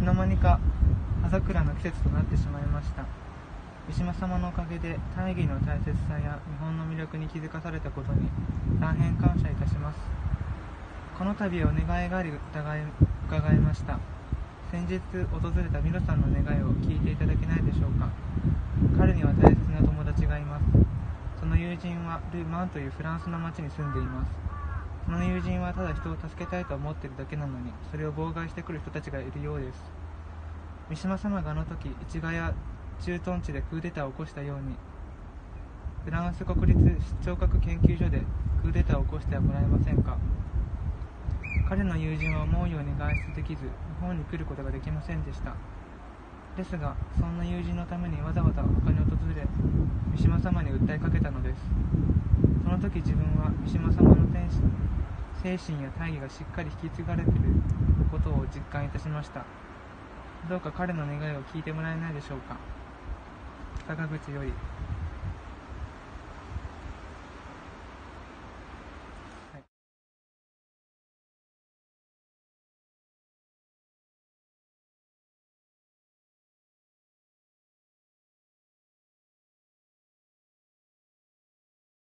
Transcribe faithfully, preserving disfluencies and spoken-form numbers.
の間にか葉桜の季節となってしまいました。三島様のおかげで大義の大切さや日本の魅力に気づかされたことに大変感謝いたします。この度お願いがあり伺い伺いました。先日訪れたミロさんの願いを聞いていただけないでしょうか。彼には大切な友達がいます。その友人はル・マンというフランスの町に住んでいます。その友人はただ人を助けたいと思っているだけなのに、それを妨害してくる人たちがいるようです。三島様があの時市ヶ谷駐屯地でクーデターを起こしたように、フランス国立聴覚研究所でクーデターを起こしてはもらえませんか。彼の友人は思うように外出できず、日本に来ることができませんでした。ですが、そんな友人のためにわざわざ他に訪れ、三島様に訴えかけたのです。その時自分は三島様の精神や大義がしっかり引き継がれていることを実感いたしました。どうか彼の願いを聞いてもらえないでしょうか。坂口より。